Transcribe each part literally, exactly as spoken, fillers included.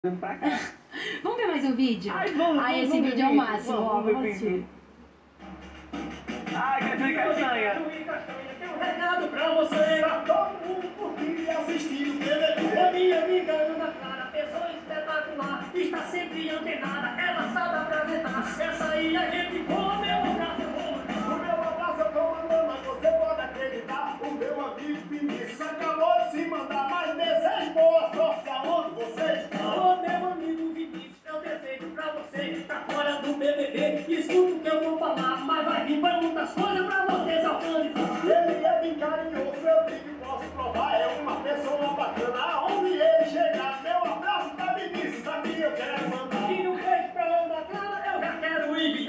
Pra cá. Vamos ver mais um vídeo? Ai, vamos, Ai, vamos, esse vamos vídeo é o vídeo. máximo, Vamos, ó, vamos ver vamos vídeo. assistir. Ai, caju e castanha. Tem um recado pra você. Pra todo mundo curtir e assistir o T V. A minha amiga Ana Clara, pessoa espetacular, está sempre antenada, ela sabe apresentar. Essa aí a gente come, é um abraço, o meu abraço eu tô mandando, mas você pode acreditar. O meu amigo Vinícius acabou de se mandar, mas desejo boa sorte aonde você está. Ô meu amigo Vinícius, eu desejo pra você, tá fora do B B B, escuta o que eu vou falar, mas vai vir muitas coisas pra vocês alcançar. Ele é bem carinhoso, eu digo que posso provar, é uma pessoa bacana, aonde ele chegar, meu abraço pra Vinícius, aqui eu quero mandar. E um beijo pra Ana Clara, eu já quero ir.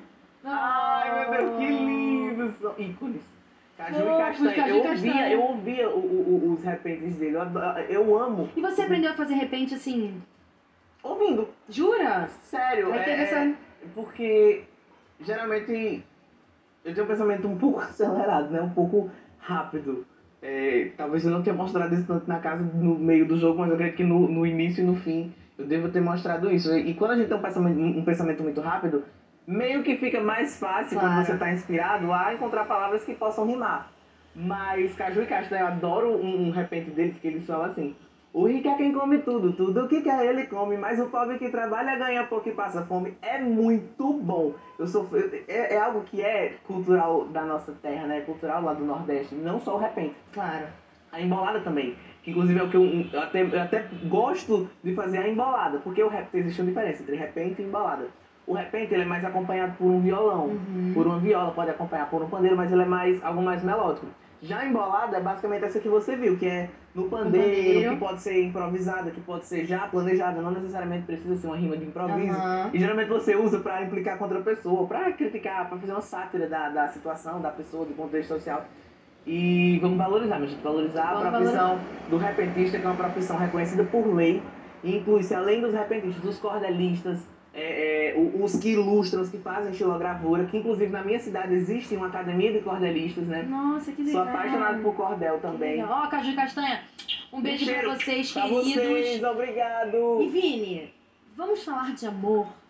Ai, meu Deus, que lindos são ícones. Caju Fofos, e castanha. Caju Eu e ouvia, castanha. eu ouvia o- o- o- os repentes dele. Eu, adoro- eu amo. E você aprendeu a fazer repente assim? Ouvindo. Jura? Sério, Aí é, teve essa- é porque geralmente eu tenho um pensamento um pouco acelerado, né? Um pouco rápido. É, talvez eu não tenha mostrado isso tanto na casa no meio do jogo, mas eu acredito que no, no início e no fim eu devo ter mostrado isso. E, e quando a gente tem um pensamento, um pensamento muito rápido, meio que fica mais fácil Claro. quando você está inspirado a encontrar palavras que possam rimar. Mas Caju e Castanha, eu adoro um, um repente deles que eles falam assim: o rico é quem come tudo, tudo que quer ele come, mas o pobre que trabalha ganha pouco e passa fome. É muito bom. Eu sou, é, é algo que é cultural da nossa terra, né? Cultural lá do Nordeste, não só o repente. Claro. A embolada também, que inclusive é o que eu, eu, até, eu até gosto de fazer a embolada, porque o rap, existe uma diferença entre repente e embolada. O repente ele é mais acompanhado por um violão, Uhum. por uma viola, pode acompanhar por um pandeiro, mas ele é mais algo mais melódico. Já a embolada é basicamente essa que você viu, que é no pandeiro, pandeiro. que pode ser improvisada, que pode ser já planejada, não necessariamente precisa ser uma rima de improviso. Uhum. E geralmente você usa pra implicar contra a pessoa, pra criticar, pra fazer uma sátira da, da situação, da pessoa, do contexto social. E vamos valorizar, minha gente, valorizar Vamos a profissão do repentista, que é uma profissão reconhecida por lei, e inclui-se, além dos repentistas, dos cordelistas, é, é, o- os que ilustram, os que fazem estilogravura, que inclusive na minha cidade existe uma academia de cordelistas, né? Nossa, que Sou legal. apaixonado por cordel também. Ó, Caju e Castanha, um beijo Cheiro pra vocês, pra queridos. vocês, obrigado! E Vini, vamos falar de amor?